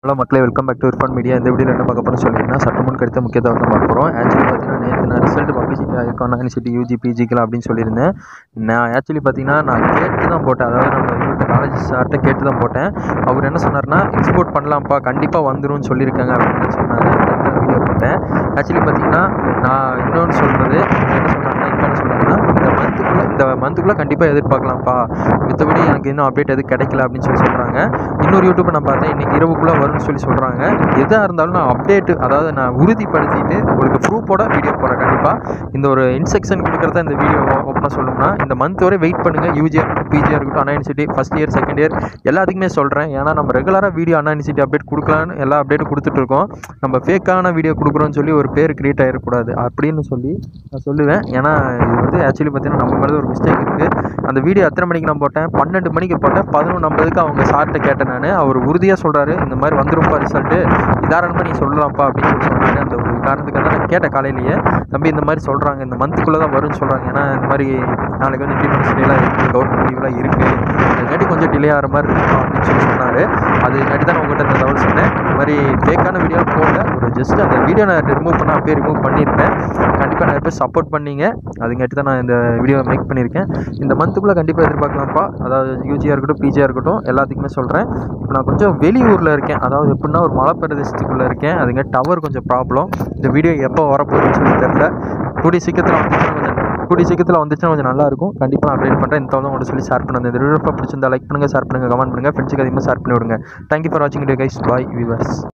Hello மக்களே, welcome back to Irfan media. இந்த வீடியோவில் என்ன பார்க்க போகிறோம்னு சொல்லிங்கன்னா சட்டமுன் கிடைத்த முக்கியத்துவம் தான் பார்க்க போகிறோம். ஆக்சுவலி பார்த்தீங்கன்னா நேற்று நான் ரிசல்ட் பப்ளிசிட்டி ஆகிருக்கோம் யூனிவர்சிட்டி யூஜி பிஜிக்கலாம் அப்படின்னு சொல்லியிருந்தேன். நான் ஆக்சுவலி பார்த்தீங்கன்னா நான் கேட்டு தான் போட்டேன். அதாவது நம்ம இவர்கிட்ட காலேஜ் சார்கிட்ட கேட்டு தான் போட்டேன். அவர் என்ன சொன்னார்னா எக்ஸ்போர்ட் பண்ணலாம்ப்பா, கண்டிப்பாக வந்துரும்னு சொல்லியிருக்காங்க அப்படின்னு சொன்னார். வீடியோ போட்டேன். ஆக்சுவலி பார்த்தீங்கன்னா நான் இன்னொன்று சொல்கிறது என்ன சொன்னாங்கன்னா இப்போ என்ன சொன்னாங்கன்னா இந்த மந்த்துக்குள்ளே கண்டிப்பாக எதிர்பார்க்கலாம்ப்பா, மற்றபடி எனக்கு இன்னும் அப்டேட் எதுவும் கிடைக்கல அப்படின்னு சொல்கிறாங்க. இன்னொரு யூடியூப்பை நான் பார்த்தேன், இன்றைக்கி இரவுக்குள்ளே வரும்னு சொல்கிறாங்க. எதாக இருந்தாலும் நான் அப்டேட்டு, அதாவது நான் உறுதிப்படுத்திட்டு உங்களுக்கு ப்ரூஃபோட வீடியோ போடுறேன். கண்டிப்பாக இந்த ஒரு இன்ஸ்ட்ரக்ஷன் கொடுக்குறத இந்த வீடியோ ஓப்பனாக சொல்லணும்னா இந்த மந்த் வரை வெயிட் பண்ணுங்கள். யூஜியாக இருக்கட்டும், பிஜியாக இருக்கட்டும், Anna university first year second year எல்லாத்துக்குமே சொல்கிறேன். ஏன்னா நம்ம ரெகுலராக வீடியோ அண்ணா யூனிவர்சிட்டி அப்டேட் கொடுக்கலான்னு எல்லா அப்டேட்டும் கொடுத்துட்ருக்கோம். நம்ம ஃபேக்கான வீடியோ கொடுக்குறோன்னு சொல்லி ஒரு பேர் கிரியேட் ஆகிடக்கூடாது அப்படின்னு சொல்லி நான் சொல்லுவேன். ஏன்னா இது வந்து ஆக்சுவலி பார்த்தீங்கன்னா நம்ம மேலே ஒரு மிஸ்டேக் இருக்குது. அந்த வீடியோ எத்தனை மணிக்கு நான் போட்டேன்? 12 மணிக்கு போட்டேன். 11:50 அவங்க சார்கிட்ட கேட்டேன். நான் அவர் உறுதியாக சொல்கிறாரு, இந்த மாதிரி வந்துரும்ப்பா ரிசல்ட்டு, இதாரணமாக நீ சொல்லலாம்ப்பா அப்படின்னு சொன்னாங்க. அந்த ஒரு காரணத்துக்காக தான் நான் கேட்டேன் காலையிலேயே, தம்பி இந்த மாதிரி சொல்கிறாங்க, இந்த மந்த்துக்குள்ளே தான் வரும்னு சொல்கிறாங்க. ஏன்னா இந்த மாதிரி நாளைக்கு வந்து இண்டிபெண்டன்ஸ் டேலாம் இருக்குது, கவர்மெண்ட் லீவ்லாம் இருக்குது, அதுக்காட்டி கொஞ்சம் டிலே ஆகிற மாதிரி இருக்கும் அப்படின்னு சொன்னார். அதுக்காட்டி தான் நான் உங்கள்கிட்ட இந்த தகவல் சொன்னேன். இந்த மாதிரி ஃபேக்கான வீடியோ போடல, ஒரு ஜஸ்ட் அந்த வீடியோ நான் ரிமூவ் பண்ண அப்படியே ரிமூவ் பண்ணியிருப்பேன். கண்டிப்பாக நிறைய பேர் சப்போர்ட் பண்ணீங்க, அதுங்காட்டி தான் நான் இந்த வீடியோ மேக் பண்ணியிருக்கேன். இந்த மந்த்துக்குள்ளே கண்டிப்பாக எதிர்பார்க்கலாம்ப்பா. அதாவது யூஜியாக இருக்கட்டும், பிஜியாக இருக்கட்டும், எல்லாத்துக்குமே சொல்கிறேன். இப்போ நான் கொஞ்சம் வெளியூரில் இருக்கேன், அதாவது எப்படின்னா ஒரு மலை பிரதேசத்துக்குள்ளே இருக்கேன். அதுங்க டவர் கொஞ்சம் ப்ராப்ளம். இந்த வீடியோ எப்போ வரப்போகுதுன்னு சொல்லி தெரில. கூடிய சீக்கிரத்தில் வந்துச்சுன்னா கொஞ்சம் நல்லாயிருக்கும். கண்டிப்பாக நான் அப்டேட் பண்ணுறேன். இந்த தகவல் மட்டும் சொல்லி ஷேர் பண்ணுங்கள். இந்த வீடியோ பிடிச்சிருந்தா லைக் பண்ணுங்கள், ஷேர் பண்ணுங்கள், கமெண்ட் பண்ணுங்கள், ஃப்ரெண்ட்ஸுக்கு அதிகமாக ஷேர் பண்ணி விடுங்க. தேங்க்யூ ஃபார் வாட்சிங் வீடியோ கைஸ். Bye viewers.